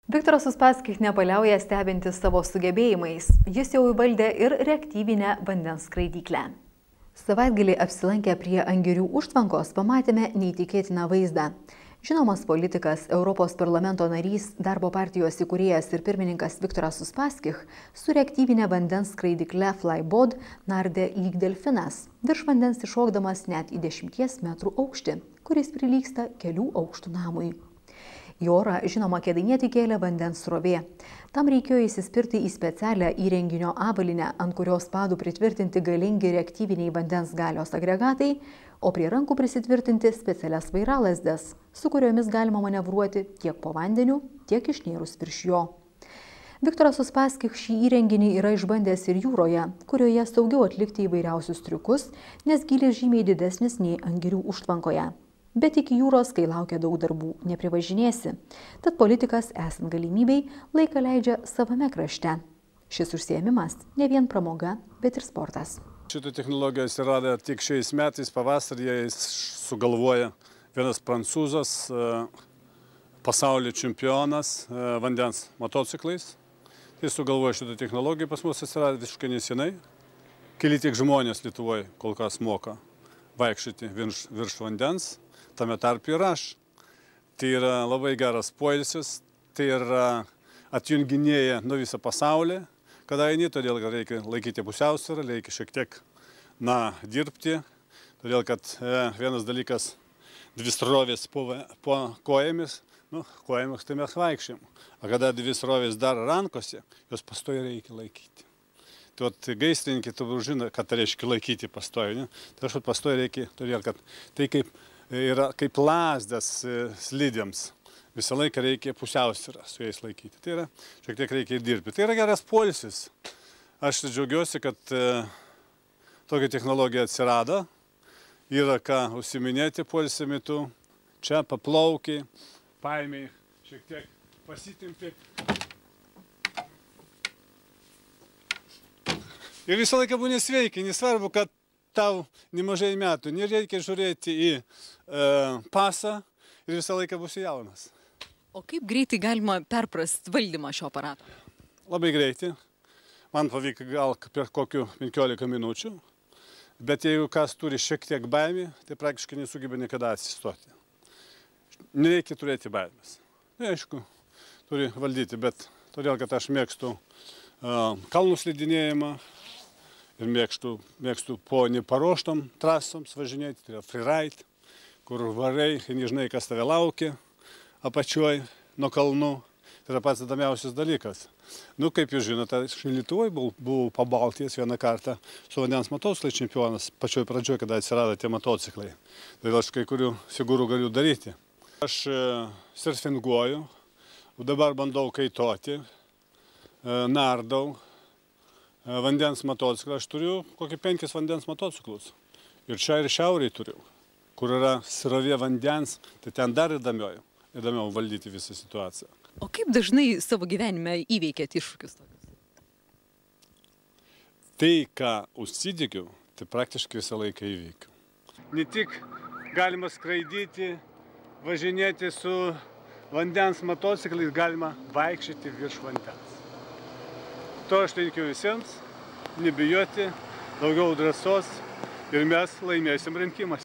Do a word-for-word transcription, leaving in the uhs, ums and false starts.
Viktoras Uspaskich nepaliauja stebintis savo sugebėjimais. Jis jau įvaldė ir reaktyvinę vandens skraidyklę. Savaitgalį apsilankę prie Angirių užtvankos pamatėme neįtikėtiną vaizdą. Žinomas politikas, Europos parlamento narys, darbo partijos įkūrėjas ir pirmininkas Viktoras Uspaskich su reaktyvinė vandens skraidykle Flybod nardė lyg delfinas, virš vandens iššokdamas net į dešimties metrų aukštį, kuris prilygsta kelių aukštų namui. Į orą, žinoma, kėdainietį kėlė vandens srovė. Tam reikėjo įsispirti į specialią įrenginio avalinę, ant kurios padų pritvirtinti galingi reaktyviniai vandens galios agregatai, o prie rankų prisitvirtinti specialias vairalasdes, su kuriomis galima manevruoti tiek po vandeniu, tiek išnėrus virš jo. Viktoras Uspaskich šį įrenginį yra išbandęs ir jūroje, kurioje saugiau atlikti įvairiausius triukus, nes gylis žymiai didesnis nei Angirių užtvankoje. Bet iki jūros, kai laukia daug darbų, neprivažinėsi. Tad politikas, esant galimybei, laiką leidžia savame krašte. Šis užsiėmimas ne vien pramoga, bet ir sportas. Šitą technologiją atsirado tik šiais metais pavasarį, jis sugalvoja vienas prancūzas, pasaulio čempionas vandens motociklais. Jis sugalvoja šitą technologiją, pas mus atsirado visiškai nesenai. Keli tiek žmonės Lietuvoje kol kas moka vaikščioti virš, virš vandens. Tame tarp ir aš. Tai yra labai geras poilsis, tai yra atjunginėja nuo visą pasaulį, kada eini, todėl kad reikia laikyti pusiausvyrą, reikia šiek tiek, na, dirbti, todėl kad e, vienas dalykas, dvi srovės po, po kojomis, nu, kojomis tai mes vaikščiam, o kada dvi srovės dar rankose, jos pastoja reikia laikyti. Tai vat gaisrininkai turbūt žino, kad tai reiškia laikyti pastoja, ne? Tai aš pastoja reikia, todėl kad tai kaip yra kaip lazdas slidėms. Visą laiką reikia pusiausvyrą su jais laikyti. Tai yra, šiek tiek reikia ir dirbti. Tai yra geras poilsis. Aš džiaugiuosi, kad e, tokia technologija atsirado. Yra ką užsiminėti poilsio metu. Čia paplaukiai, paėmiai, šiek tiek pasitempi. Ir visą laiką būni sveiki, nesvarbu, kad tau nemažai metų, nereikia žiūrėti į e, pasą ir visą laiką būsi jaunas. O kaip greitai galima perprasti valdymą šio aparato? Labai greitai. Man pavyko gal per kokių penkiolika minučių, bet jeigu kas turi šiek tiek baimį, tai praktiškai nesugeba niekada atsistoti. Nereikia turėti baimės. Ne, aišku, turi valdyti, bet todėl, kad aš mėgstu uh, kalnų slidinėjimą, ir mėgstu, mėgstu po neparuoštom trasoms važinėti, tai yra freeride, kur varai, nežinai, kas tave laukia apačioj nuo kalnų. Tai yra pats įdomiausias dalykas. Nu, kaip jūs žinote, aš Lietuvoje buvau, buvau pabaltijęs vieną kartą su vandens motociklai čempionas, pačioj pradžioj, kada atsirado tie motociklai. Tai aš kai kurių figūrų galiu daryti. Aš e, surfinguoju, dabar bandau kaitoti, e, nardau. Vandens motociklą. Aš turiu kokį penkis vandens motociklus. Ir čia ir šiauriai turiu, kur yra srovė vandens, tai ten dar įdomiau, įdomiau valdyti visą situaciją. O kaip dažnai savo gyvenime įveikėt iššūkius tokius? Tai, ką užsidegiu, tai praktiškai visą laiką įveikiu. Ne tik galima skraidyti, važinėti su vandens motociklais, galima vaikščioti virš vandens. To aš linkiu visiems, nebijoti, daugiau drąsos ir mes laimėsim rinkimus.